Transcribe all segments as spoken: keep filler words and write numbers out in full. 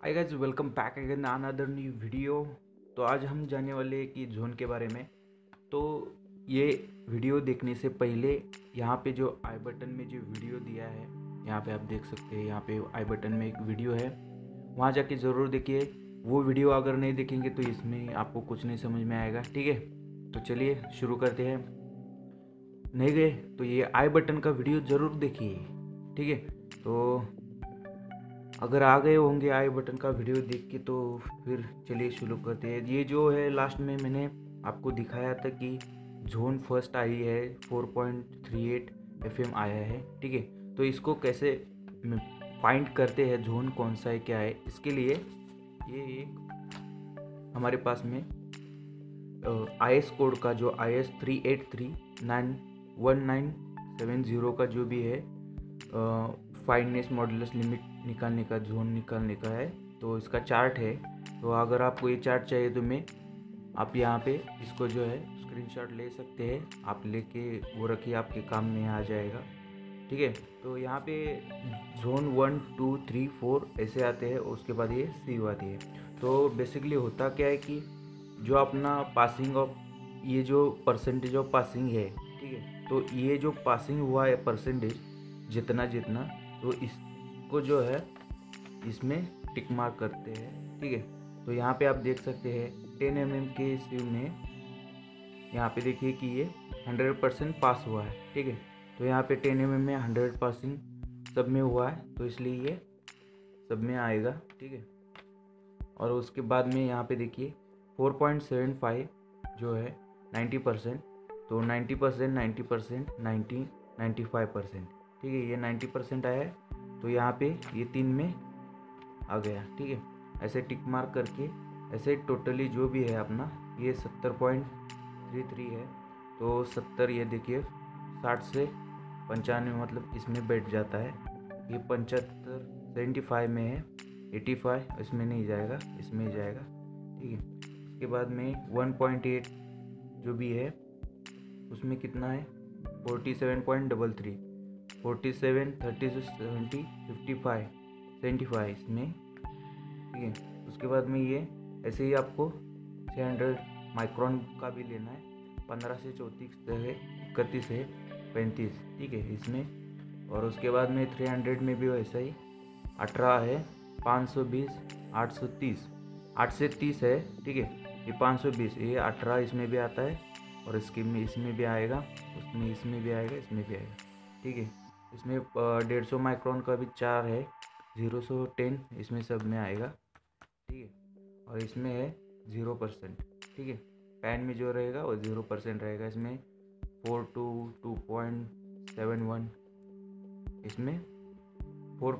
हाय guys, welcome back again another new video. तो आज हम जाने वाले हैं कि जोन के बारे में। तो ये वीडियो देखने से पहले यहाँ पे जो आई बटन में जो वीडियो दिया है, यहाँ पे आप देख सकते हैं। यहाँ पे आई बटन में एक वीडियो है, वहाँ जाके ज़रूर देखिए। वो वीडियो अगर नहीं देखेंगे तो इसमें आपको कुछ नहीं समझ में आएगा, ठीक है। तो चलिए शुरू करते हैं। नहीं गए तो ये आई बटन का वीडियो ज़रूर देखिए, ठीक है। तो अगर आ गए होंगे आई बटन का वीडियो देख के तो फिर चलिए शुरू करते हैं। ये जो है लास्ट में मैंने आपको दिखाया था कि जोन फर्स्ट आई है, four point three eight FM आया है, ठीक है। तो इसको कैसे फाइंड करते हैं, जोन कौन सा है क्या है। इसके लिए ये एक हमारे पास में आई एस कोड का जो I S three eight three nine one nine seven zero का जो भी है फाइननेस मॉडुलस लिमिट निकालने का, जोन निकालने का है। तो इसका चार्ट है। तो अगर आपको ये चार्ट चाहिए तो मैं आप यहाँ पे इसको जो है स्क्रीनशॉट ले सकते हैं। आप लेके वो रखिए, आपके काम में आ जाएगा, ठीक है। तो यहाँ पे zone one two three four ऐसे आते हैं, उसके बाद ये सी आती है। तो बेसिकली होता क्या है कि जो अपना पासिंग ऑफ ये जो परसेंटेज ऑफ पासिंग है, ठीक है। तो ये जो पासिंग हुआ है परसेंटेज जितना जितना, तो इसको जो है इसमें टिक मार्क करते हैं, ठीक है। तो यहाँ पे आप देख सकते हैं टेन एम एम के सिव में यहाँ पे देखिए कि ये हंड्रेड परसेंट पास हुआ है, ठीक है। तो यहाँ पे टेन एम एम में हंड्रेड परसेंट सब में हुआ है, तो इसलिए ये सब में आएगा, ठीक है। और उसके बाद में यहाँ पे देखिए फोर पॉइंट सेवन फाइव जो है नाइन्टी परसेंट, तो ninety percent ninety percent ninety ninety five percent, ठीक है। ये नाइन्टी परसेंट आया है, तो यहाँ पे ये तीन में आ गया, ठीक है। ऐसे टिक मार्क करके ऐसे टोटली जो भी है अपना ये सत्तर पॉइंट थ्री थ्री है। तो सत्तर, ये देखिए साठ से पंचानवे मतलब इसमें बैठ जाता है। ये पचहत्तर सेवेंटी फाइव में है, एटी फाइव इसमें नहीं जाएगा, इसमें ही जाएगा, ठीक है। उसके बाद में वन पॉइंट एट जो भी है उसमें कितना है, forty seven point double three, forty seven thirty six seventy fifty five seventy five इसमें, ठीक है। उसके बाद में ये ऐसे ही आपको छः हंड्रेड माइक्रोन का भी लेना है, पंद्रह से चौंतीस है, इकतीस है, पैंतीस, ठीक है इसमें। और उसके बाद में थ्री हंड्रेड में भी वैसा ही अठारह है, पाँच सौ बीस, आठ सौ तीस, आठ से तीस है, ठीक है। ये पाँच सौ बीस, ये अठारह इसमें भी आता है, और इसके में इसमें भी आएगा, उसमें इसमें भी आएगा, इसमें भी आएगा, ठीक है। इसमें डेढ़ सौ माइक्रोन का भी चार है, ज़ीरो सौ टेन इसमें सब में आएगा, ठीक है। और इसमें है ज़ीरो परसेंट, ठीक है। पैन में जो रहेगा वो ज़ीरो परसेंट रहेगा। इसमें four two two point seven one इसमें फोर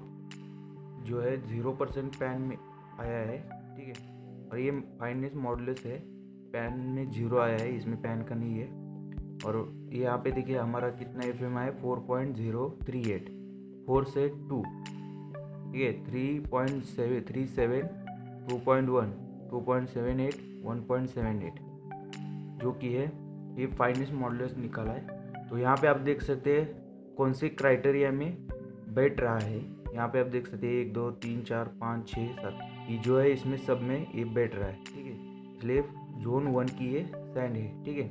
जो है ज़ीरो परसेंट पैन में आया है, ठीक है। और ये फाइननेस मॉडुलस है, पैन में जीरो आया है, इसमें पैन का नहीं है। और ये यहाँ पे देखिए हमारा कितना एफ एम आया, four point zero three eight, four से टू, ठीक है, three point seven three seven, two point one, two point seven eight, one point seven eight जो कि है ये फाइननेस मॉडुलस निकाला है। तो यहाँ पे आप देख सकते हैं कौन से क्राइटेरिया में बैठ रहा है। यहाँ पे आप देख सकते हैं एक दो तीन चार पाँच छः सात, ये जो है इसमें सब में ये बैठ रहा है, ठीक है। इसलिए जोन वन की ये सैंड है, ठीक है।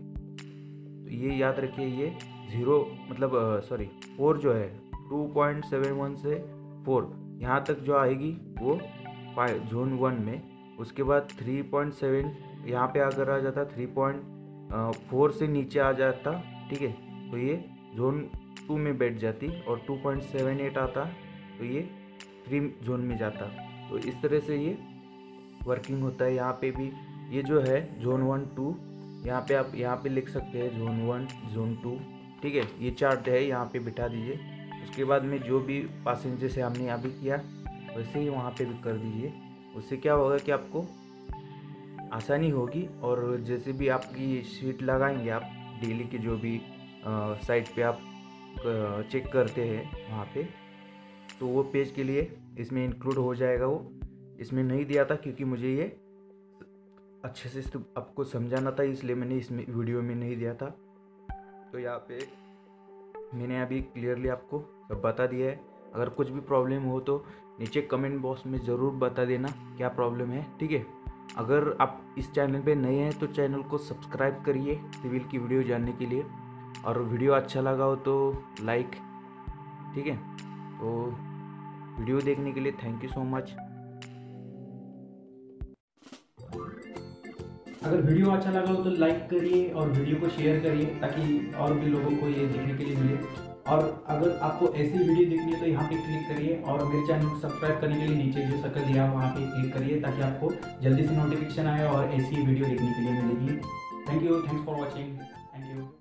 तो ये याद रखिए, ये ज़ीरो मतलब सॉरी फोर जो है टू पॉइंट सेवन वन से फोर यहाँ तक जो आएगी वो फाइव जोन वन में। उसके बाद थ्री पॉइंट सेवन यहाँ पे अगर आ जाता, थ्री पॉइंट फोर से नीचे आ जाता, ठीक है, तो ये जोन टू में बैठ जाती। और टू पॉइंट सेवन एट आता तो ये थ्री जोन में जाता। तो इस तरह से ये वर्किंग होता है। यहाँ पे भी ये जो है जोन वन टू, यहाँ पे आप यहाँ पे लिख सकते हैं जोन वन जोन टू, ठीक है। ये चार्ट है, यहाँ पे बिठा दीजिए। उसके बाद में जो भी पासिंग जैसे हमने अभी किया वैसे ही वहाँ पे भी कर दीजिए। उससे क्या होगा कि आपको आसानी होगी। और जैसे भी आपकी शीट लगाएंगे आप डेली के जो भी साइट पे आप चेक करते हैं वहाँ पे, तो वो पेज के लिए इसमें इंक्लूड हो जाएगा। वो इसमें नहीं दिया था क्योंकि मुझे ये अच्छे से आपको समझाना था, इसलिए मैंने इसमें वीडियो में नहीं दिया था। तो यहाँ पे मैंने अभी क्लियरली आपको सब बता दिया है। अगर कुछ भी प्रॉब्लम हो तो नीचे कमेंट बॉक्स में ज़रूर बता देना क्या प्रॉब्लम है, ठीक है। अगर आप इस चैनल पे नए हैं तो चैनल को सब्सक्राइब करिए सिविल की वीडियो जानने के लिए, और वीडियो अच्छा लगा हो तो लाइक, ठीक है। तो वीडियो देखने के लिए थैंक यू सो मच। अगर वीडियो अच्छा लगा हो तो लाइक करिए और वीडियो को शेयर करिए ताकि और भी लोगों को ये देखने के लिए मिले। और अगर आपको ऐसी वीडियो देखनी है तो यहाँ पे क्लिक करिए और मेरे चैनल को सब्सक्राइब करने के लिए नीचे जो सर्कल दिया है वहाँ पे क्लिक करिए ताकि आपको जल्दी से नोटिफिकेशन आए और ऐसी वीडियो देखने के लिए मिलेगी। Thank you, thanks for watching, thank you.